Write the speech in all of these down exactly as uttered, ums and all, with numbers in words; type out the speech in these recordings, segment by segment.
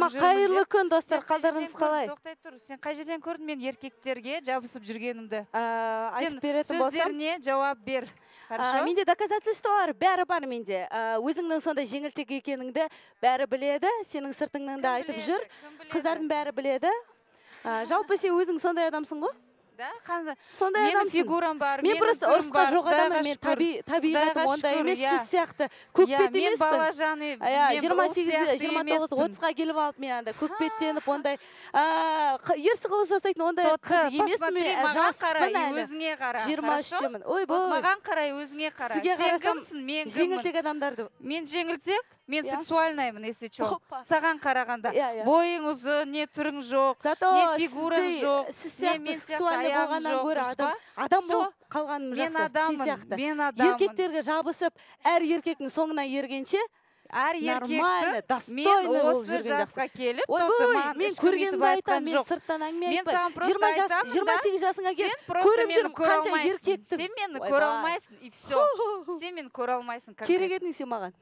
Ама қайырлы күн достар, қалдарыңыз қалай? Тоқтай тұр, сен қай жерден көрдің мен еркектерге жабысып жүргенімді? Айтып беретін болсам? Сөздеріне жауап бер. Менде доказательство бар, бәрі бар менде. Өзіңнің сондай жеңілтек екеніңді бәрі біледі, сенің сыртыңнан да айтып жүр. Қыздардың бәрі біледі. Жалпы сен өзің сондай адамсың ғой? Да, қандай? Сондай адамсың. Менің фигурам бар, мен просто ұрысқа жоқ адамын, мен табиғатым ондай емес, сіз сияқты көкбет емеспін. Мен балажаны, жиырма сегіз жиырма тоғыз отызға келіп алып, мен анда көкбеттеніп, ондай ерсі қылыш жасайтын ондай қыз емеспін, мен жаспын әлі. Өзіңе қара. жиырма үштемін. Ой, бой. Маған қарай, өзіңе қара. Сізге қарасам, жеңілтек адамдарды. Мен жеңілтек, мен сексуальнаймын, если чо. Саған қарағанда. Бойың ұзын, не түрің жоқ, не фигураң жоқ. Сіз сияқты сексуальный болғаннан гөрі адам болып қалғаным жақсы. Сіз сияқты. Еркектерге жабысып, әр еркектің соңына ергенше, әр еркекті мен осы жасқа келіп, мен көргенімді айтам, мен сырттан әңгіме айтпай. жиырма сегіз жасыңа келіп, көріп жүрім қанша еркектің. Сен мені көре алмайсың, и все. Сен мені көре алмайсың. Керек едің сен маған.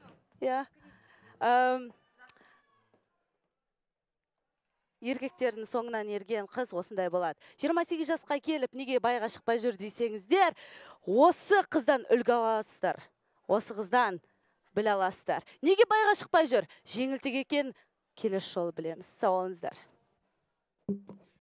Еркектердің соңынан ерген қыз осындай болады. жиырма сегіз жасқа келіп, неге байға шықпай жүр дейсеңіздер, осы қыздан үлгі аласыздар. Осы қыздан біл аласыздар. Неге байға шықпай жүр? Жеңілтек екен, келесі жолы білеміз. Сау болыңыздар.